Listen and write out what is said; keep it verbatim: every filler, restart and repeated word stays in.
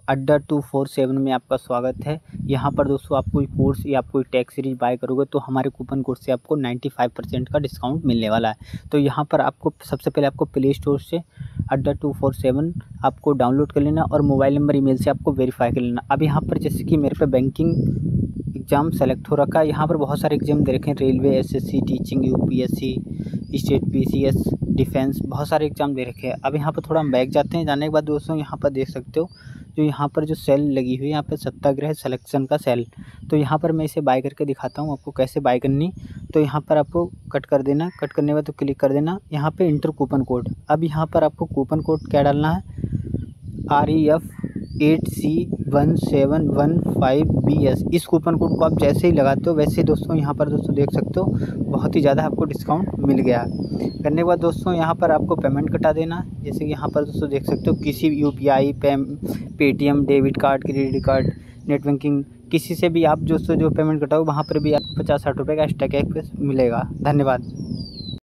अड्डा two four seven में आपका स्वागत है। यहाँ पर दोस्तों आप कोई कोर्स या आप कोई टैक्स सीरीज बाय करोगे तो हमारे कूपन कोड से आपको पचानवे परसेंट का डिस्काउंट मिलने वाला है। तो यहाँ पर आपको सबसे पहले आपको प्ले स्टोर से अड्डा टू फोर सेवन आपको डाउनलोड कर लेना और मोबाइल नंबर ईमेल से आपको वेरीफाई कर लेना। अब यहाँ पर जैसे कि मेरे पे बैंकिंग एग्ज़ाम सेलेक्ट हो रखा है। यहाँ पर बहुत सारे एग्जाम दे रखे हैं, railway, SSC, teaching, UPSC, state PCS, defence, बहुत सारे एग्जाम दे रखे हैं। अब यहाँ पर थोड़ा हम बैक जाते हैं। जाने के बाद दोस्तों यहाँ पर देख सकते हो जो यहाँ पर जो सेल लगी हुई है, यहाँ पर सत्याग्रह सिलेक्शन का सेल। तो यहाँ पर मैं इसे बाय करके दिखाता हूँ आपको कैसे बाय करनी। तो यहाँ पर आपको कट कर देना, कट करने के बाद तो क्लिक कर देना यहाँ पे इंटर कूपन कोड। अब यहाँ पर आपको कूपन कोड क्या डालना है, R E F eight C one seven one five B S. इस कूपन कोड को आप जैसे ही लगाते हो वैसे ही दोस्तों यहाँ पर दोस्तों देख सकते हो बहुत ही ज़्यादा आपको डिस्काउंट मिल गया। करने के बाद दोस्तों यहाँ पर आपको पेमेंट कटा देना। जैसे कि यहाँ पर दोस्तों देख सकते हो किसी भी U P I, Paytm, debit card, credit card, net banking, किसी से भी आप दोस्तों जो पेमेंट कटाओ वहाँ पर भी आपको पचास साठ रुपये का एक्स्ट्रा कैश मिलेगा। धन्यवाद।